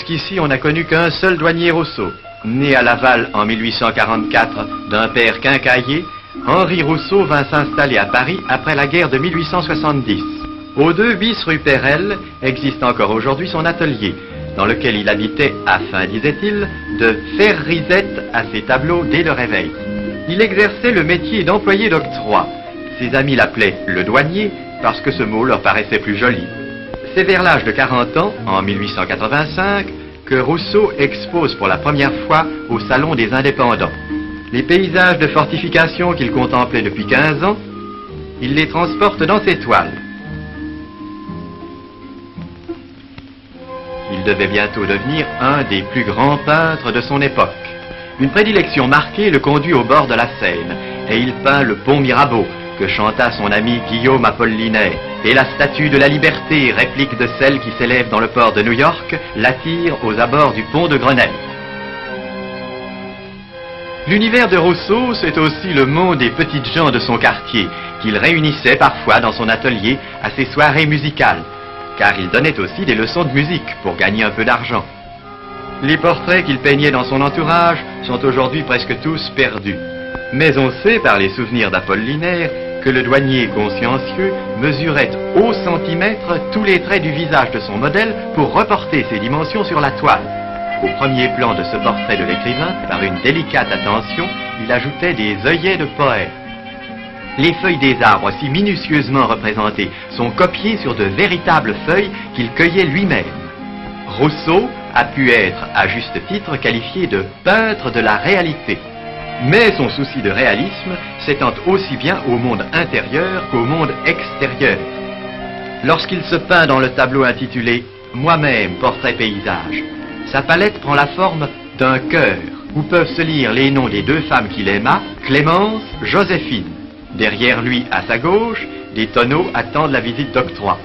Jusqu'ici, on n'a connu qu'un seul douanier Rousseau. Né à Laval en 1844 d'un père quincaillier, Henri Rousseau vint s'installer à Paris après la guerre de 1870. Au 2 bis rue Perelle existe encore aujourd'hui son atelier, dans lequel il habitait afin, disait-il, de faire risette à ses tableaux dès le réveil. Il exerçait le métier d'employé d'octroi. Ses amis l'appelaient le douanier parce que ce mot leur paraissait plus joli. C'est vers l'âge de 40 ans, en 1885, que Rousseau expose pour la première fois au Salon des Indépendants. Les paysages de fortification qu'il contemplait depuis 15 ans, il les transporte dans ses toiles. Il devait bientôt devenir un des plus grands peintres de son époque. Une prédilection marquée le conduit au bord de la Seine, et il peint le pont Mirabeau, que chanta son ami Guillaume Apollinaire, et la statue de la Liberté, réplique de celle qui s'élève dans le port de New York, l'attire aux abords du pont de Grenelle. L'univers de Rousseau, c'est aussi le monde des petites gens de son quartier, qu'il réunissait parfois dans son atelier à ses soirées musicales, car il donnait aussi des leçons de musique pour gagner un peu d'argent. Les portraits qu'il peignait dans son entourage sont aujourd'hui presque tous perdus. Mais on sait par les souvenirs d'Apollinaire que le douanier consciencieux mesurait au centimètre tous les traits du visage de son modèle pour reporter ses dimensions sur la toile. Au premier plan de ce portrait de l'écrivain, par une délicate attention, il ajoutait des œillets de poème. Les feuilles des arbres, si minutieusement représentées, sont copiées sur de véritables feuilles qu'il cueillait lui-même. Rousseau a pu être, à juste titre, qualifié de peintre de la réalité. Mais son souci de réalisme s'étend aussi bien au monde intérieur qu'au monde extérieur. Lorsqu'il se peint dans le tableau intitulé « Moi-même, portrait paysage », sa palette prend la forme d'un cœur, où peuvent se lire les noms des deux femmes qu'il aima, Clémence, Joséphine. Derrière lui, à sa gauche, des tonneaux attendent la visite d'octroi.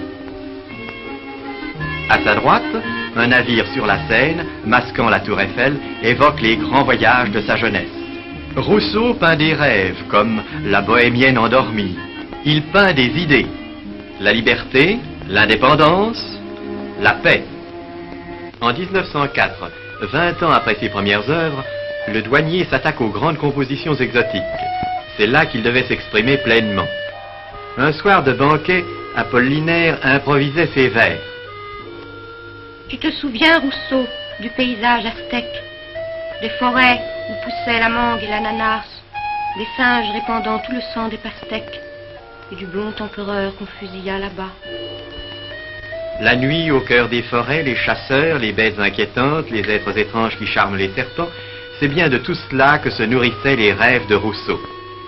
À sa droite, un navire sur la Seine, masquant la tour Eiffel, évoque les grands voyages de sa jeunesse. Rousseau peint des rêves, comme la bohémienne endormie. Il peint des idées. La liberté, l'indépendance, la paix. En 1904, 20 ans après ses premières œuvres, le douanier s'attaque aux grandes compositions exotiques. C'est là qu'il devait s'exprimer pleinement. Un soir de banquet, Apollinaire improvisait ses vers. Tu te souviens, Rousseau, du paysage aztèque, des forêts où poussaient la mangue et l'ananas, des singes répandant tout le sang des pastèques, et du blond empereur qu'on fusilla là-bas. La nuit, au cœur des forêts, les chasseurs, les bêtes inquiétantes, les êtres étranges qui charment les serpents, c'est bien de tout cela que se nourrissaient les rêves de Rousseau.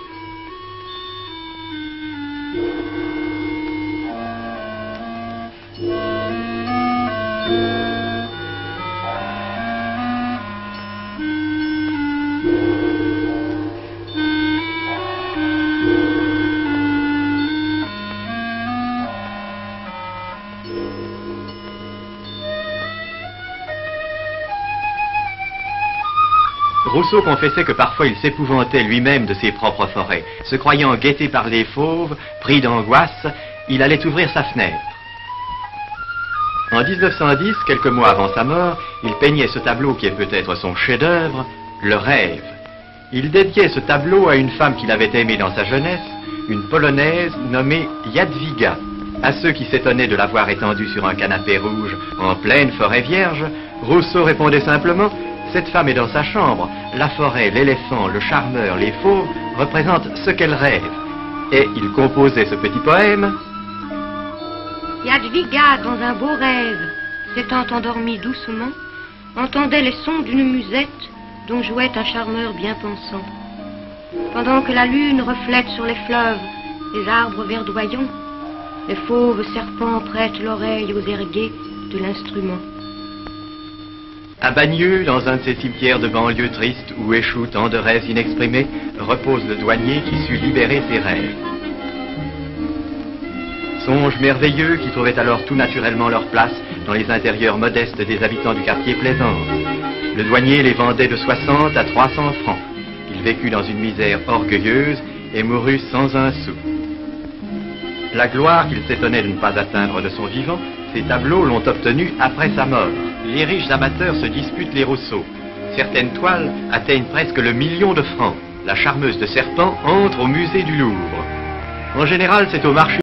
Rousseau confessait que parfois il s'épouvantait lui-même de ses propres forêts. Se croyant guetté par les fauves, pris d'angoisse, il allait ouvrir sa fenêtre. En 1910, quelques mois avant sa mort, il peignait ce tableau qui est peut-être son chef-d'œuvre, Le Rêve. Il dédiait ce tableau à une femme qu'il avait aimée dans sa jeunesse, une Polonaise nommée Jadwiga. À ceux qui s'étonnaient de la voir étendue sur un canapé rouge en pleine forêt vierge, Rousseau répondait simplement: cette femme est dans sa chambre. La forêt, l'éléphant, le charmeur, les fauves représentent ce qu'elle rêve. Et il composait ce petit poème. Jadwiga, dans un beau rêve, s'étant endormie doucement, entendait les sons d'une musette dont jouait un charmeur bien pensant. Pendant que la lune reflète sur les fleuves les arbres verdoyants, les fauves serpents prêtent l'oreille aux erguets de l'instrument. À Bagneux, dans un de ces cimetières de banlieue tristes où échouent tant de rêves inexprimés, repose le douanier qui sut libérer ses rêves. Songes merveilleux qui trouvaient alors tout naturellement leur place dans les intérieurs modestes des habitants du quartier Plaisance. Le douanier les vendait de 60 à 300 francs. Il vécut dans une misère orgueilleuse et mourut sans un sou. La gloire qu'il s'étonnait de ne pas atteindre de son vivant, ses tableaux l'ont obtenue après sa mort. les riches amateurs se disputent les Rousseau. Certaines toiles atteignent presque le 1 million de francs. La charmeuse de serpent entre au musée du Louvre. En général, c'est au marché